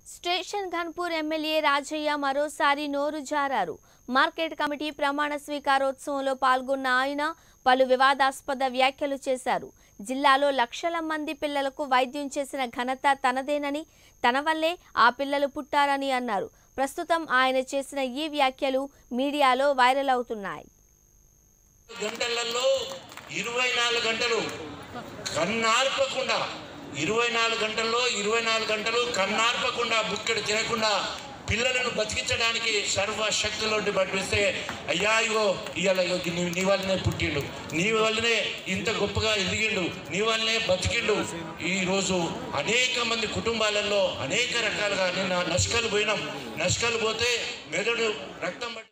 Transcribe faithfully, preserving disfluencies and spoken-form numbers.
Station Ghanpur MLA Rajaiah మరోసారి నోరు జారారు. Market committee ప్రమాణ స్వీకారోత్సవంలో పాల్గొన్న ఆయన పలు వివాదాస్పద వ్యాఖ్యలు చేశారు. జిల్లాలో లక్షల మంది పిల్లలకు వైద్యం చేసిన ఘనత తనదేనని, తన వల్లే ఆ పిల్లలు పుట్టారని అన్నారు. ప్రస్తుతం ఆయన చేసిన ఈ వ్యాఖ్యలు మీడియాలో వైరల్ అవుతున్నాయి. గంటలలో ఇరవై నాలుగు గంటలు కన్నార్పకుండా ఇరవై నాలుగు గంటల్లో ఇరవై నాలుగు గంటలు కన్నార్పకుండా బుక్కడు తినకుండా పిల్లలను బతికించడానికి సర్వశక్తులను పట్టిస్తే అయ్యా ఇగో ఇవాళ నీ వల్లనే పుట్టిండు, నీ వల్లనే ఇంత గొప్పగా ఎదిగిండు, నీ వల్లనే బతికిండు. ఈరోజు అనేక మంది కుటుంబాలలో అనేక రకాలుగా నిన్న నష్కాలు పోయినాం. నష్కాలు పోతే మెదడు రక్తం